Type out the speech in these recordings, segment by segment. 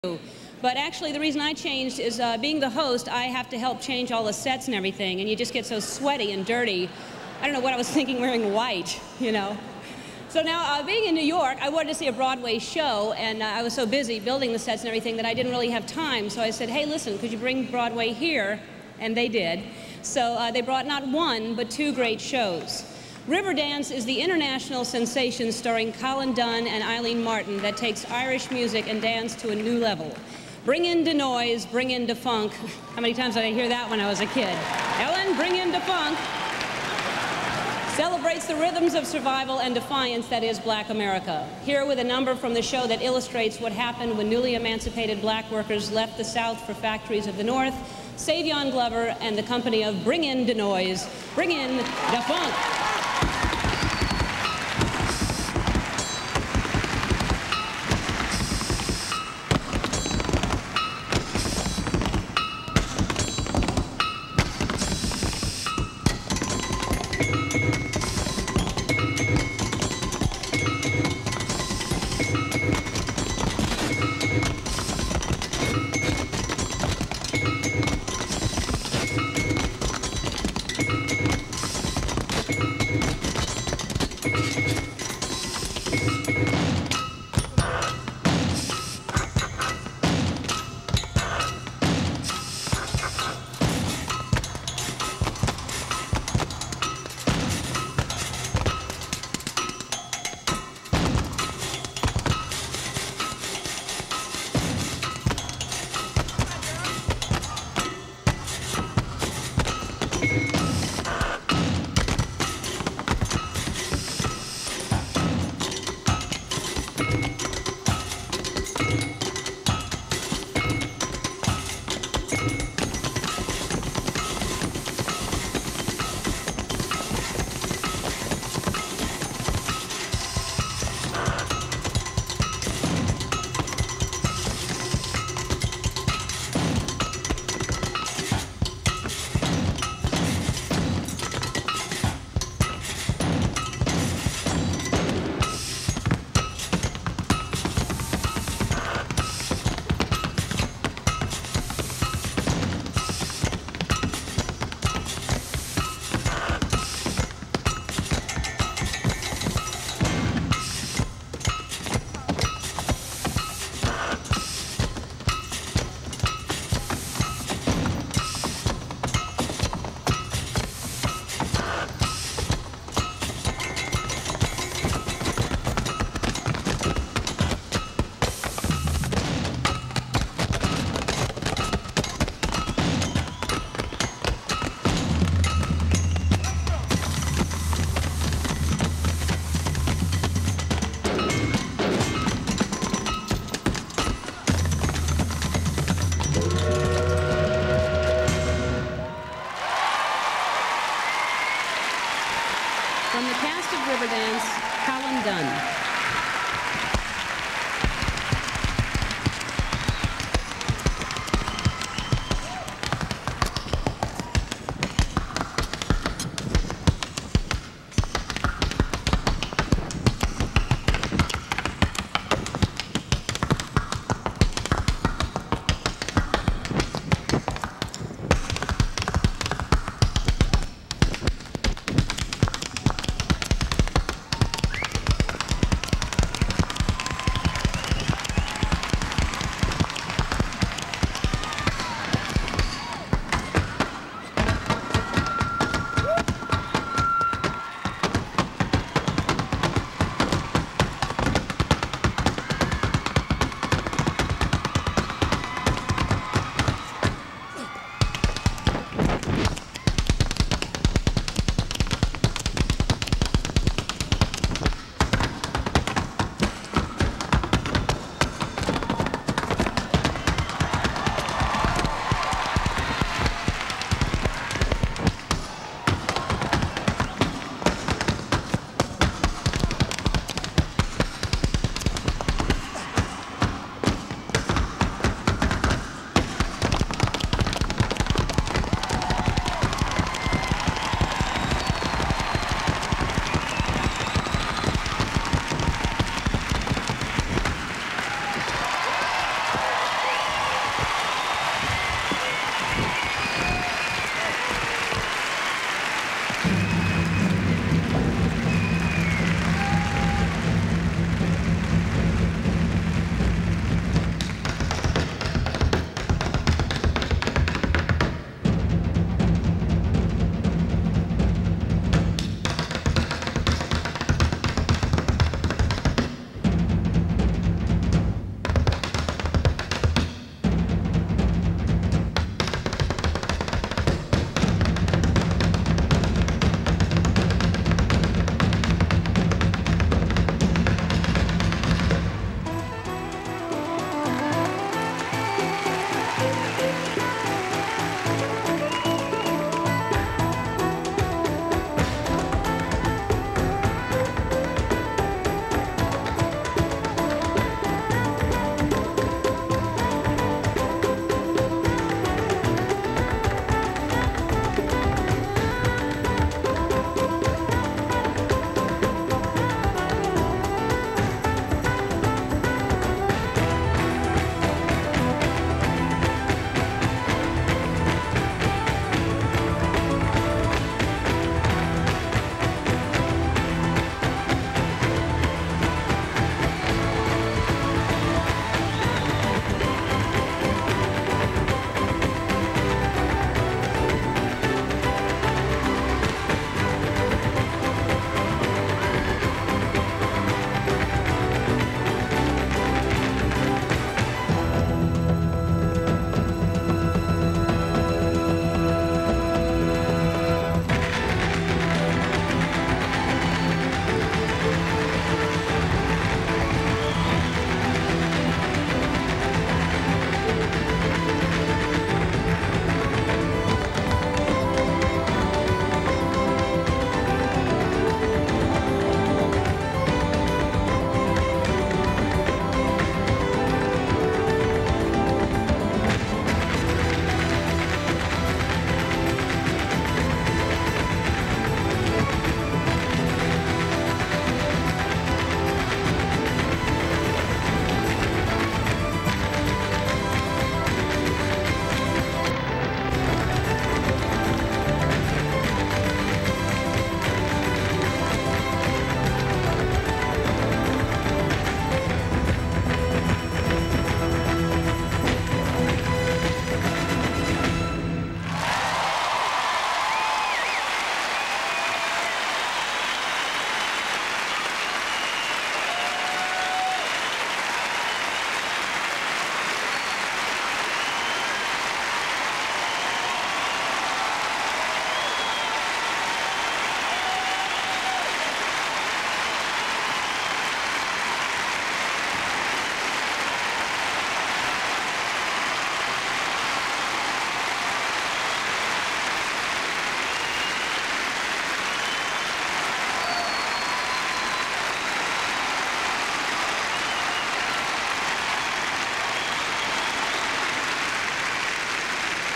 But actually, the reason I changed is being the host, I have to help change all the sets and everything, and you just get so sweaty and dirty. I don't know what I was thinking wearing white, you know. So now, being in New York, I wanted to see a Broadway show, and I was so busy building the sets and everything that I didn't really have time. So I said, hey, listen, could you bring Broadway here? And they did. So they brought not one, but two great shows. Riverdance is the international sensation starring Colin Dunn and Eileen Martin that takes Irish music and dance to a new level. Bring in the noise, bring in the funk. How many times did I hear that when I was a kid? Ellen, bring in the funk. Celebrates the rhythms of survival and defiance that is Black America. Here with a number from the show that illustrates what happened when newly emancipated black workers left the South for factories of the North, Savion Glover and the company of Bring in the Noise, bring in the funk.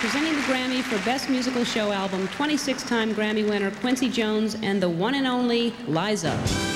presenting the Grammy for Best Musical Show Album, 26-time Grammy winner Quincy Jones and the one and only Liza.